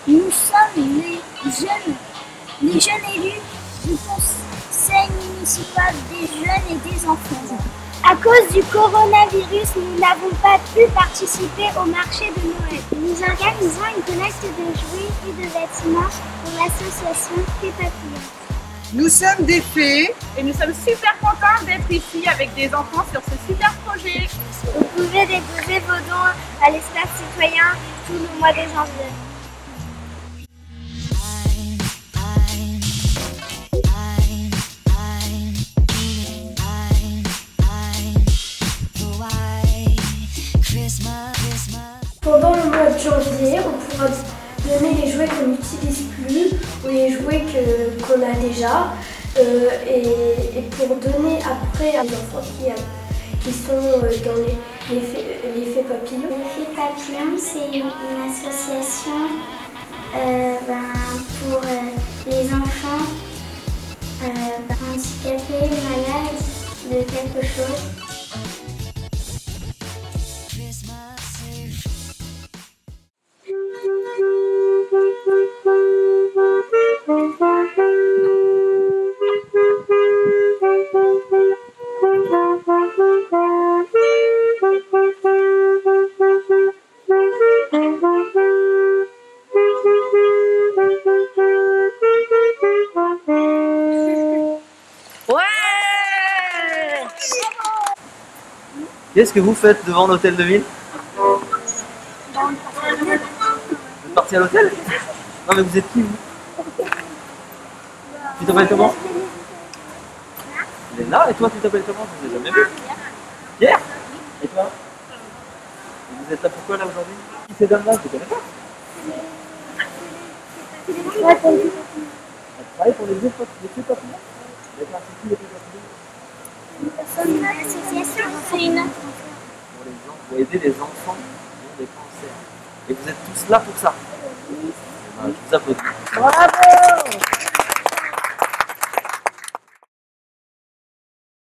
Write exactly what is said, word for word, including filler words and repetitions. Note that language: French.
Nous sommes les jeunes, les jeunes élus du conseil municipal des jeunes et des enfants. À cause du coronavirus, nous n'avons pas pu participer au marché de Noël. Nous organisons une collecte de jouets et de vêtements pour l'association Fées Papillons. Nous sommes des fées et nous sommes super contents d'être ici avec des enfants sur ce super projet. Vous pouvez déposer vos dons à l'espace citoyen tout le mois de janvier. Pendant le mois de janvier, on pourra donner les jouets qu'on n'utilise plus ou les jouets que, qu'on a déjà euh, et, et pour donner après à des enfants qui, qui sont dans les, les, fées, les fées papillons. Les Fées Papillons, c'est une, une association euh, ben, pour euh, les enfants euh, ben, handicapés, malades de quelque chose. Qu'est-ce que vous faites devant l'hôtel de ville? Vous êtes parti à l'hôtel? Non mais vous êtes qui vous? Tu t'appelles comment? Léna. Et toi tu t'appelles comment? Je ne l'ai jamais vu. Pierre? Et toi? Vous êtes là pourquoi là aujourd'hui? Qui c'est dame là? Je ne connais pas. Elle travaille pour les fées papillons? D'accord, c'est qui les fées papillons? C'est une association, c'est une... Pour les gens, vous aidez les enfants qui ont des cancers. Et vous êtes tous là pour ça. Je vous applaudis. Bravo!